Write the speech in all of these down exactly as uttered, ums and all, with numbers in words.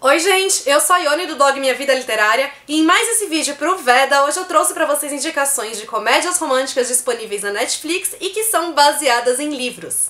Oi gente, eu sou a Ione do blog Minha Vida Literária e em mais esse vídeo pro Veda, hoje eu trouxe pra vocês indicações de comédias românticas disponíveis na Netflix e que são baseadas em livros.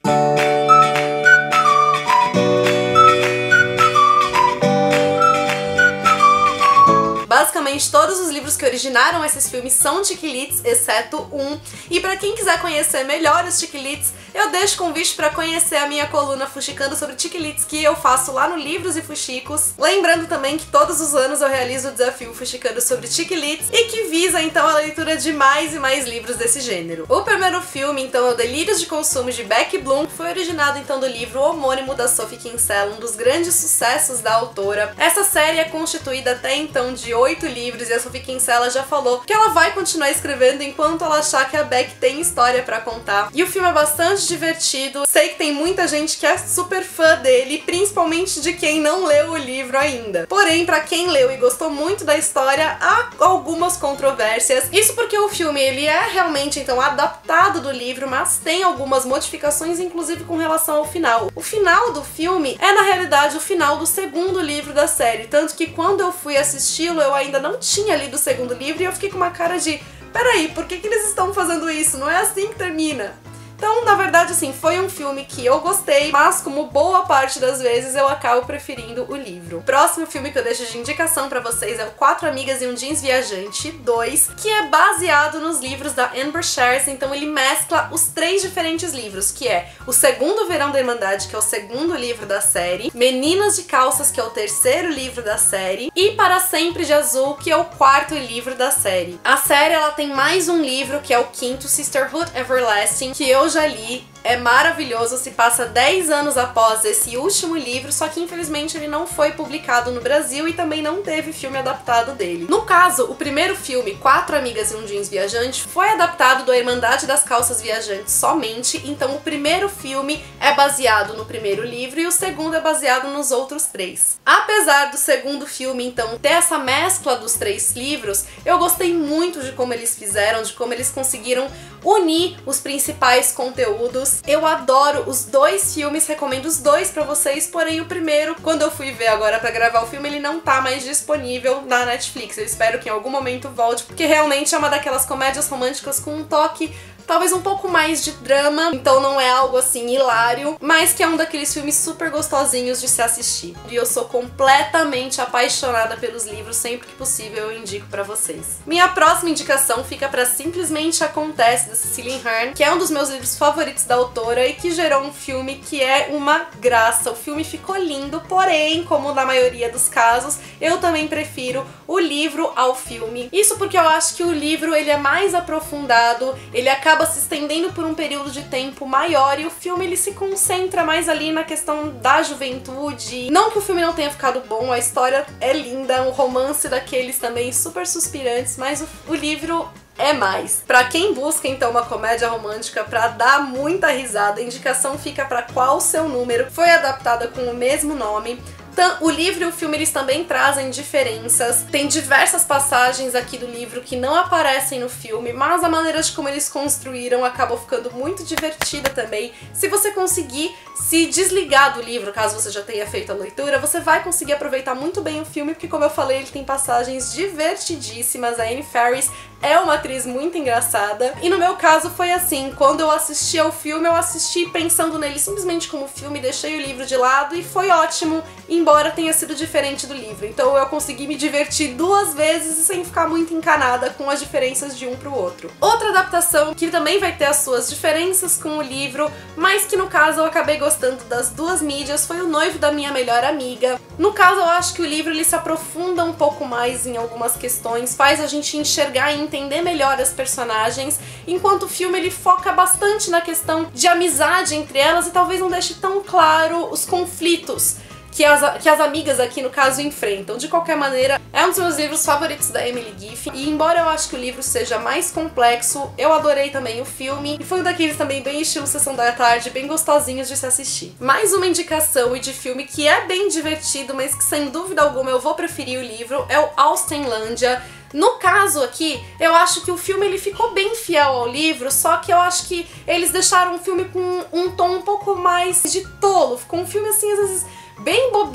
Basicamente, todos os livros que originaram esses filmes são chick-lit, exceto um. E pra quem quiser conhecer melhor os chick-lits, eu deixo convite pra conhecer a minha coluna Fuxicando sobre chick-lits que eu faço lá no Livros e Fuxicos. Lembrando também que todos os anos eu realizo o desafio Fuxicando sobre chick-lits e que visa então a leitura de mais e mais livros desse gênero. O primeiro filme então é o Delírios de Consumo de Beck Bloom, que foi originado então do livro homônimo da Sophie Kinsella, um dos grandes sucessos da autora. Essa série é constituída até então de oito livros e a Sophie Kinsella já falou que ela vai continuar escrevendo enquanto ela achar que a Beck tem história pra contar. E o filme é bastante divertido. Sei que tem muita gente que é super fã dele, principalmente de quem não leu o livro ainda. Porém, pra quem leu e gostou muito da história, há algumas controvérsias. Isso porque o filme ele é realmente então adaptado do livro, mas tem algumas modificações, inclusive com relação ao final. O final do filme é na realidade o final do segundo livro da série, tanto que quando eu fui assisti-lo eu ainda não tinha lido o segundo livro e eu fiquei com uma cara de peraí, por que que eles estão fazendo isso? Não é assim que termina. Então, na verdade, assim, foi um filme que eu gostei, mas como boa parte das vezes eu acabo preferindo o livro. O próximo filme que eu deixo de indicação pra vocês é o Quatro Amigas e um Jeans Viajante dois, que é baseado nos livros da Amber Sherris, então ele mescla os três diferentes livros, que é O Segundo Verão da Irmandade, que é o segundo livro da série, Meninas de Calças, que é o terceiro livro da série, e Para Sempre de Azul, que é o quarto livro da série. A série, ela tem mais um livro, que é o quinto, Sisterhood Everlasting, que eu já li. É maravilhoso, se passa dez anos após esse último livro, só que infelizmente ele não foi publicado no Brasil e também não teve filme adaptado dele. No caso, o primeiro filme, Quatro Amigas e um Jeans Viajante, foi adaptado da Irmandade das Calças Viajantes somente, então o primeiro filme é baseado no primeiro livro e o segundo é baseado nos outros três. Apesar do segundo filme, então, ter essa mescla dos três livros, eu gostei muito de como eles fizeram, de como eles conseguiram unir os principais conteúdos. Eu adoro os dois filmes, recomendo os dois pra vocês, porém o primeiro, quando eu fui ver agora pra gravar o filme, ele não tá mais disponível na Netflix. Eu espero que em algum momento volte, porque realmente é uma daquelas comédias românticas com um toque talvez um pouco mais de drama, então não é algo assim hilário, mas que é um daqueles filmes super gostosinhos de se assistir. E eu sou completamente apaixonada pelos livros, sempre que possível eu indico pra vocês. Minha próxima indicação fica pra Simplesmente Acontece, da Cecily Ahern, que é um dos meus livros favoritos da autora e que gerou um filme que é uma graça. O filme ficou lindo, porém, como na maioria dos casos, eu também prefiro o livro ao filme. Isso porque eu acho que o livro ele é mais aprofundado, ele acaba se estendendo por um período de tempo maior e o filme ele se concentra mais ali na questão da juventude. Não que o filme não tenha ficado bom, a história é linda, um romance daqueles também super suspirantes, mas o, o livro é mais. Pra quem busca então uma comédia romântica pra dar muita risada, a indicação fica pra Qual o Seu Número, foi adaptada com o mesmo nome. O livro e o filme eles também trazem diferenças, tem diversas passagens aqui do livro que não aparecem no filme, mas a maneira de como eles construíram acabou ficando muito divertida também. Se você conseguir se desligar do livro, caso você já tenha feito a leitura, você vai conseguir aproveitar muito bem o filme, porque como eu falei, ele tem passagens divertidíssimas. A Anne Faris é uma atriz muito engraçada, e no meu caso foi assim, quando eu assisti ao filme, eu assisti pensando nele simplesmente como filme, deixei o livro de lado e foi ótimo, embora tenha sido diferente do livro. Então eu consegui me divertir duas vezes sem ficar muito encanada com as diferenças de um pro outro. Outra adaptação que também vai ter as suas diferenças com o livro, mas que no caso eu acabei gostando das duas mídias, foi O Noivo da Minha Melhor Amiga. No caso eu acho que o livro ele se aprofunda um pouco mais em algumas questões, faz a gente enxergar e entender melhor as personagens, enquanto o filme ele foca bastante na questão de amizade entre elas e talvez não deixe tão claro os conflitos que as, que as amigas aqui, no caso, enfrentam. De qualquer maneira, é um dos meus livros favoritos da Emily Giffey, e embora eu acho que o livro seja mais complexo, eu adorei também o filme, e foi um daqueles também bem estilo Sessão da Tarde, bem gostosinhos de se assistir. Mais uma indicação e de filme que é bem divertido, mas que sem dúvida alguma eu vou preferir o livro, é o Austenlândia. No caso aqui, eu acho que o filme ele ficou bem fiel ao livro, só que eu acho que eles deixaram o filme com um tom um pouco mais de tolo. Ficou um filme assim, às vezes, bem bobinho,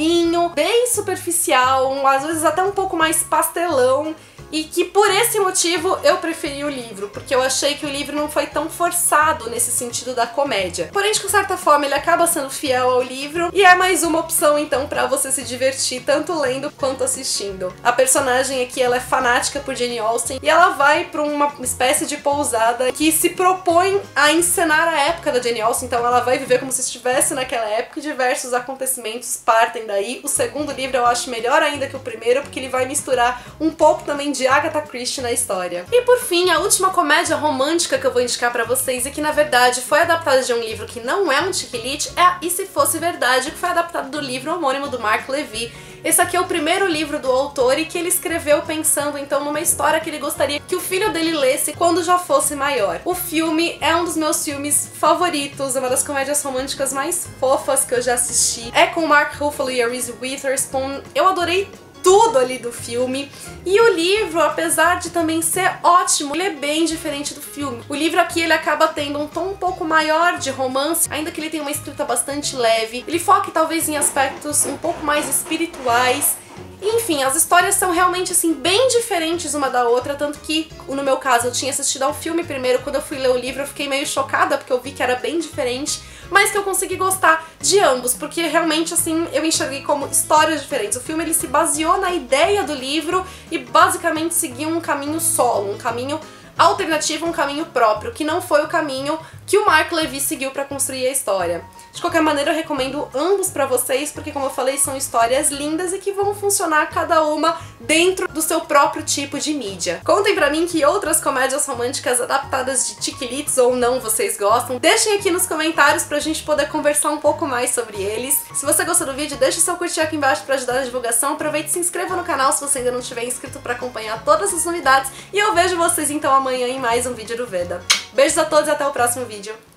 tom bem superficial, um, às vezes até um pouco mais pastelão, e que por esse motivo eu preferi o livro, porque eu achei que o livro não foi tão forçado nesse sentido da comédia. Porém, de certa forma, ele acaba sendo fiel ao livro e é mais uma opção, então, pra você se divertir tanto lendo quanto assistindo. A personagem aqui, ela é fanática por Jane Austen e ela vai pra uma espécie de pousada que se propõe a encenar a época da Jane Austen, então ela vai viver como se estivesse naquela época e diversos acontecimentos partem daí. O segundo livro eu acho melhor ainda que o primeiro, porque ele vai misturar um pouco também de Agatha Christie na história. E por fim, a última comédia romântica que eu vou indicar pra vocês e que na verdade foi adaptada de um livro que não é um chick lit é a E Se Fosse Verdade, que foi adaptado do livro homônimo do Mark Levy. Esse aqui é o primeiro livro do autor e que ele escreveu pensando então numa história que ele gostaria que o filho dele lesse quando já fosse maior. O filme é um dos meus filmes favoritos, é uma das comédias românticas mais fofas que eu já assisti. É com o Mark Ruffalo e a Reese Witherspoon. Eu adorei tudo ali do filme. E o livro, apesar de também ser ótimo, ele é bem diferente do filme. O livro aqui, ele acaba tendo um tom um pouco maior de romance, ainda que ele tenha uma escrita bastante leve. Ele foca talvez em aspectos um pouco mais espirituais. Enfim, as histórias são realmente assim bem diferentes uma da outra, tanto que no meu caso eu tinha assistido ao filme primeiro, quando eu fui ler o livro eu fiquei meio chocada porque eu vi que era bem diferente, mas que eu consegui gostar de ambos, porque realmente assim eu enxerguei como histórias diferentes. O filme ele se baseou na ideia do livro e basicamente seguiu um caminho solo, um caminho alternativo, um caminho próprio, que não foi o caminho que o Mark Levy seguiu para construir a história. De qualquer maneira, eu recomendo ambos para vocês, porque como eu falei, são histórias lindas e que vão funcionar cada uma dentro do seu próprio tipo de mídia. Contem pra mim que outras comédias românticas adaptadas de chick lits ou não vocês gostam. Deixem aqui nos comentários pra gente poder conversar um pouco mais sobre eles. Se você gostou do vídeo, deixa seu curtir aqui embaixo pra ajudar na divulgação. Aproveite e se inscreva no canal se você ainda não estiver inscrito pra acompanhar todas as novidades. E eu vejo vocês então amanhã em mais um vídeo do Veda. Beijos a todos e até o próximo vídeo.